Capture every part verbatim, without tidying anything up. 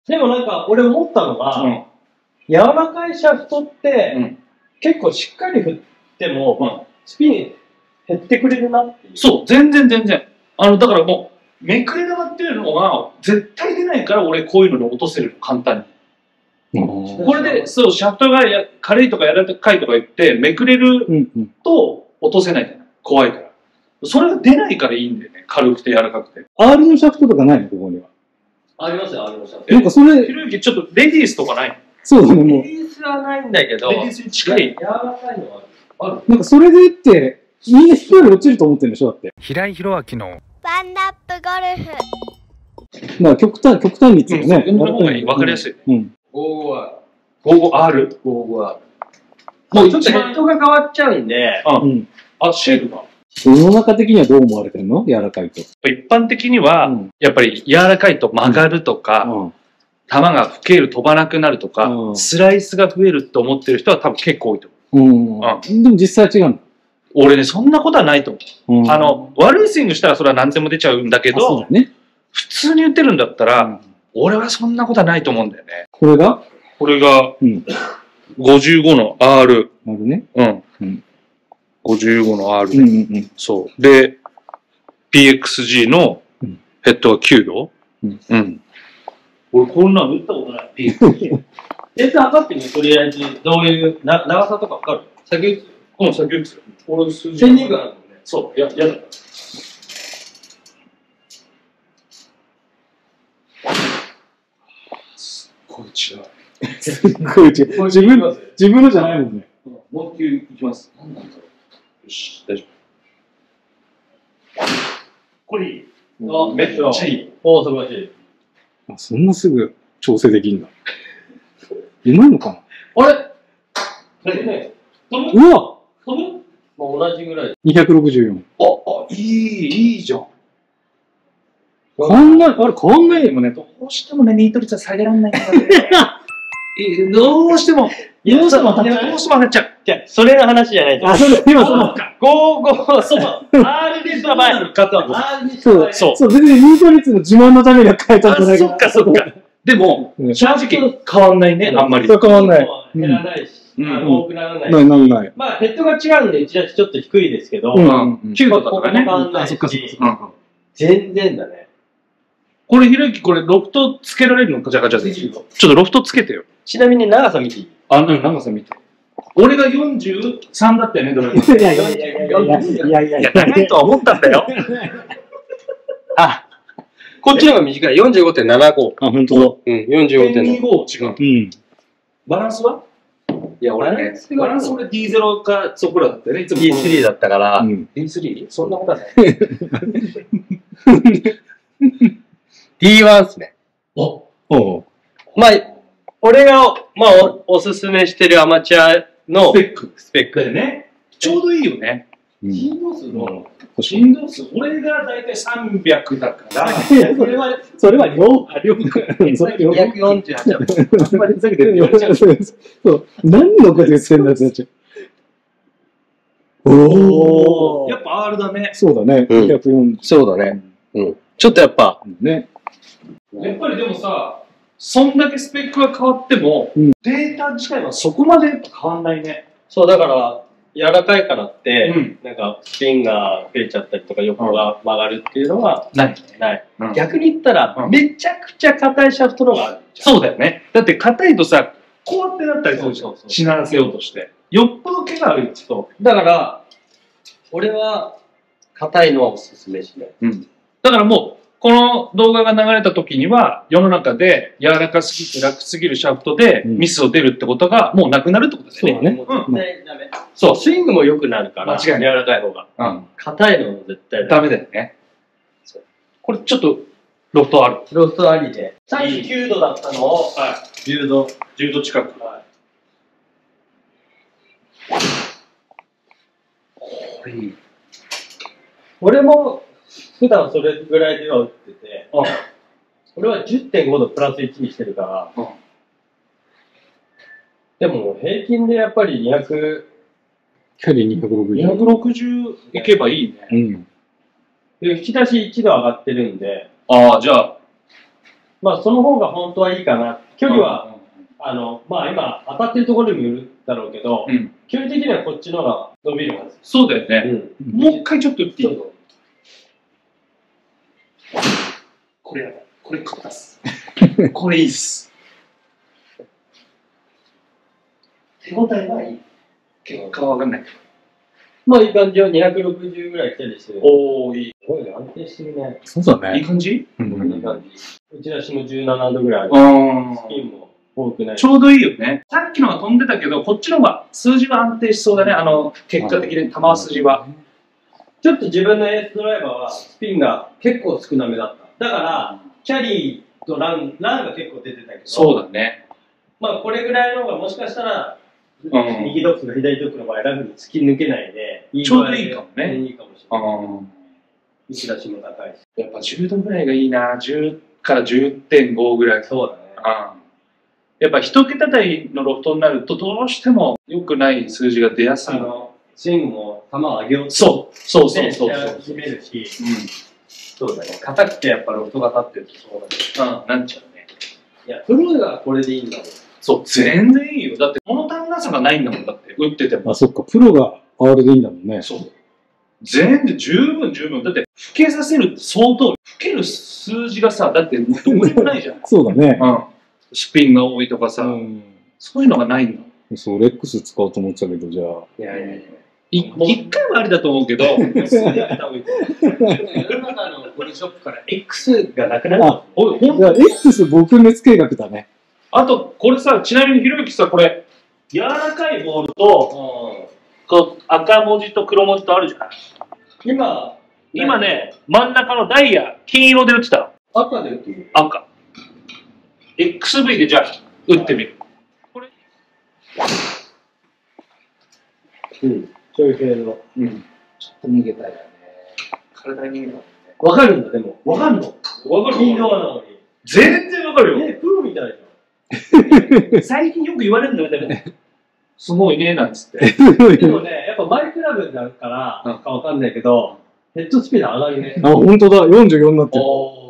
でもなんか、俺思ったのが、うん、柔らかいシャフトって、うん、結構しっかり振っても、うん、スピン減ってくれるなっていう。 そう、全然全然。あの、だからもう、めくれ玉っていうのが、絶対出ないから俺こういうのに落とせる、簡単に。うん、これで、そう、シャフトがや軽いとか柔らかいとか言って、めくれると落とせないじゃない。怖いから。それが出ないからいいんだよね。軽くて柔らかくて。 アール のシャフトとかないのここには。 ありますよ、アール のシャフト。 なんかそれ。 ひろゆき、ちょっとレディースとかないの？ そうだね、もう。 レディースはないんだけど。 レディースに近い。 柔らかいのはある。 なんかそれでって、みんな飛距離落ちると思ってるんでしょだって。 平井宏明のワンダップゴルフ。まあ極端、極端につうね。 うん、の方がいい。わかりやすい。 うん。 ごじゅうごアール。 ごじゅうごアール。 ごじゅうごアール。もうちょっとヘッドが変わっちゃうんで。 うん。あ、シェールが。 世の中的にはどう思われてるの？柔らかいと。 一般的には、うん、やっぱり柔らかいと曲がるとか、うん、球が吹ける、飛ばなくなるとか、うん、スライスが増えると思ってる人は多分結構多いと思う。うんうん、でも実際は違うの？ 俺ね、そんなことはないと思う。うん、あの、悪いスイングしたらそれは何でも出ちゃうんだけど、そうだね、普通に打ってるんだったら、うん、俺はそんなことはないと思うんだよね。 これがこれが、うん、ごじゅうごの R。 なるね。 うん。うんごじゅうごの R で、うんうんうん、そう。で、ピーエックスジー のヘッドがきゅうど。うん。うん。俺こんなの打ったことない。ピーエックスジー。 レース測ってみとりあえず、どういうな長さとか測る？先打つ？ うん、先打つ。俺数字。 せんにんぐらいあるもんね。 そう。や、やだ。すっごい違う。 すっごい違う。自分、自分のじゃないもんね。 もう一球いきます。何なんだろう。よし、大丈夫。これいい。 あ、めっちゃいい。おー、素晴らしい。 あ、そんなすぐ調整できるんだ。うまいのかな？あれ？飛ぶね。飛ぶ？ うわ！ 飛ぶ？まあ同じぐらい。 にひゃくろくじゅうよん。 あ、あ、いい、いいじゃん。 変わんない、あれ変わんないでもね、どうしてもね、ミート率は下げられないんだね。どうしても、どうしても当たっちゃう。どうしても当たっちゃう。 じゃあ、それの話じゃないと。 あ、それ、今その、 ごじゅうご、そう、R でどうなるかと。 そう、そう、そう、全然ミート率の自慢のためには変えたんじゃないかな。 そっか、そっか。でも、正直変わんないね、あんまり。 そう、変わんない。 減らないし、多くならない。 ない、ない、ない。 まあ、ヘッドが違うんで、一打ちょっと低いですけど、 きゅうどだからね。 あ、そっか、そっか。全然だね。 これ、ひろゆき、これ、ロフトつけられるのか、じゃあ、じゃあ、ちょっとロフトつけてよ。 ちなみに長さ見ていい？ あ、長さ見て。俺がよんじゅうさんだったよね、どれも。 いやいやいやいやいやいやいやいや。 長いとは思ったんだよ。 あ、こっちの方が短い。よんじゅうごてんななご。 あ、ほんとだ。 うん、よんじゅうごてんななご。 違う。うん。バランスはいや、俺ね、バランス俺 ディーゼロ かそこらだったよね、いつも。 ディースリー だったから。 ディースリー？ そんなことはない。 ディーワン っすね。 おおまあ、俺が、まあお、おすすめしてるアマチュアのスペック。 スペックでね。ちょうどいいよね。振動数の、振動数、俺がだいたいさんびゃくだから。 いや、それは、それは量、量、 それにひゃくよんじゅうはち。 あんまりふざけてる。そう。何のこと言ってんだってなっちゃう。おー。やっぱ R だね。 そうだね。ひゃくよんじゅう。 そうだね。うん。ちょっとやっぱ。 ね。 やっぱりでもさ、そんだけスペックが変わっても、うん、データ自体はそこまで変わんないね。 そう、だから、柔らかいからって、うん、なんか、スピンが増えちゃったりとか、横が曲がるっていうのは、 ない。 ない。うん、逆に言ったら、うん、めちゃくちゃ硬いシャフトのがある。 そうだよね。だって硬いとさ、こうやってなったりするじゃん。しならせようとして。よっぽど毛があるやつと。 だから、俺は、硬いのはおすすめしない。 うん。だからもう、この動画が流れた時には、世の中で柔らかすぎて楽すぎるシャフトでミスを出るってことがもうなくなるってことだよね。 そうだね。絶対ダメ。そう、スイングも良くなるから、 間違いない。 柔らかい方が。うん。硬いのも絶対ダメだよね。これちょっと、ロフトある。 ロフトありで。さんじゅうきゅうどだったのを、 はい。じゅうど。じゅうど近く。はい。これいい。 俺も、普段それぐらいでは打ってて、うん、俺は じゅってんごどプラスいちにしてるから、うん、でも平均でやっぱりにひゃく、 キャリーにひゃくろくじゅう。 にひゃくろくじゅういけばいいね。 うん。 で、引き出しいちど上がってるんで。 ああ、じゃあ、 まあその方が本当はいいかな。距離は、あの、まあ今当たってるところにもよるだろうけど、うん、距離的にはこっちの方が伸びるはず。 そうだよね。うん、もう一回ちょっと打っていい？これやだ。これ食ったっす。これいいっす。手応えはいい。結果はわかんない。 まあいい感じよ。にひゃくろくじゅうぐらい来たりしてる。 おー、いい。 すごいね、安定してるね。 そうだね。 いい感じ？ うん、いい感じ。打ち出しもじゅうななどぐらいある。スピンも多くない。 ちょうどいいよね。さっきのは飛んでたけど、こっちの方が数字は安定しそうだね。あの、結果的に球筋は。 ちょっと自分のエースドライバーはスピンが結構少なめだった。だから、キャリーとラン、ランが結構出てたけど。 そうだね。まあこれぐらいの方がもしかしたら、うん、右ドッグと左ドッグの場合、ラフに突き抜けないで、いいちょうどいいかもね。 いいかもしれない。打ち出しも高いし。 やっぱじゅうどぐらいがいいな。じゅうからじゅってんごぐらい。 そうだね。 あやっぱ一桁台のロフトになると、どうしても良くない数字が出やすい。あの、 スイングも球を上げようとそう、そうそうそう。 決めるし、うん、そうだね。硬くてやっぱロフトが立ってるとそうだね。 うん、なんちゃうね。 いや、プロがこれでいいんだもん。 そう、全然いいよ。だって、物足んなさがないんだもん、だって、打ってても。 あ、そっか、プロがあれでいいんだもんね。 そう。全然、十分十分。だって、吹けさせるって相当、吹ける数字がさ、だって、どこにもないじゃん。 そうだね。 うん。スピンが多いとかさ、うん、そういうのがないんだ。 そう、レックス使おうと思ってたけど、じゃあ。 いやいやいや。 一回はありだと思うけど、世の中のゴルフショップから X がなくなる。 あ、おい、じゃあ X 撲滅計画だね。 あと、これさ、ちなみにひろゆきさ、これ、柔らかいボールと、こう赤文字と黒文字とあるじゃない。 今、 今ね、真ん中のダイヤ、金色で打ってた。 赤で打ってみる。 赤。エックスブイ でじゃあ、打ってみる。これ。 うん。そういう系の。 うん。ちょっと逃げたいよね。体に逃げたもんね。 わかるんだ、でも。 わかるのわかる。いいのなのに。 全然わかるよ。 え、プロみたいじゃん。最近よく言われるんだよ、でも。すごいね、なんつって。 でもね、やっぱマイクラブだからかわかんないけど、ヘッドスピード上がるね。 あ、ほんとだ。よんじゅうよんになってる。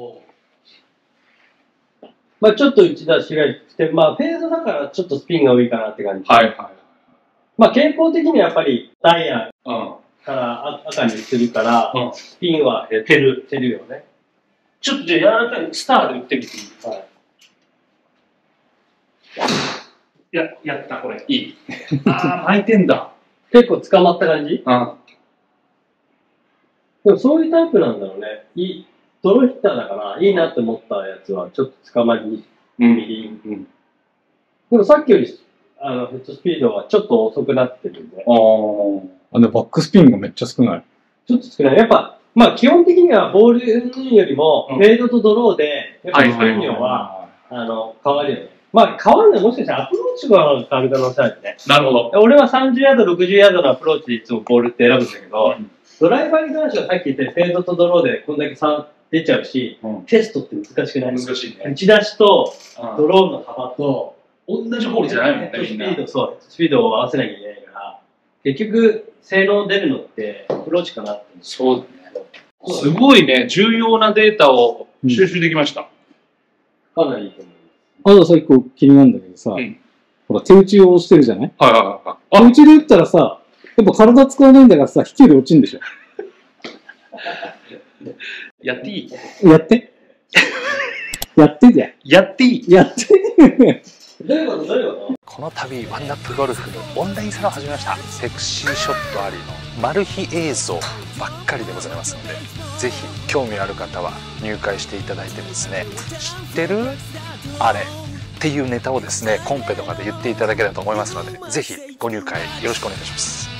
まあちょっと打ち出しがいくて、まあフェードだからちょっとスピンが多いかなって感じ。 はいはい。 まあ傾向的にはやっぱりダイヤから赤にするから、うん、スピンは減る。減るよね。 ちょっとじゃあ柔らかいスターで打ってみていい？はい。や、やった、これ。いい。ああ、巻いてんだ。 結構捕まった感じ？ うん。 でもそういうタイプなんだろうね。いい。ドローヒッターだから、いいなって思ったやつは、ちょっと捕まりに、うん、うん。でもさっきより、あの、ヘッドスピードはちょっと遅くなってるんで。 ああ。あの、バックスピンがめっちゃ少ない。 ちょっと少ない。やっぱ、まあ基本的にはボールよりも、フェードとドローで、やっぱりスピン量は、あの、変わるよね。まあ変わるのはもしかしたらアプローチが変わる可能性あるね。 なるほど。 俺はさんじゅうヤード、ろくじゅうヤードのアプローチでいつもボールって選ぶんだけど、うん、ドライバーに関してはさっき言ったフェードとドローでこんだけ差出ちゃうし、うん、テストって難しくない？ 難しいね。 打ち出しとドローの幅と、 同じホールじゃないもんね、 スピード、そう、スピードを合わせなきゃいけないから、結局、性能出るのってアプローチかなって。 そうだね。すごいね、重要なデータを収集できました。 うん、かなりいいと思う。 あとさ、一個気になるんだけどさ、うん、ほら、手打ちをしてるじゃない？ はいはいはい。 手打ちで打ったらさ、やっぱ体使わないんだからさ、飛距離落ちるんでしょ？ やっていい？ やって。やってじゃん。 やっていい？ やって。 どういうことどういうこと？ この度ワンナップゴルフのオンラインサロンを始めました。セクシーショットありのマル秘映像ばっかりでございますので、ぜひ興味ある方は入会していただいてですね、知ってるあれっていうネタをですね、コンペとかで言っていただければと思いますので、ぜひご入会よろしくお願いします。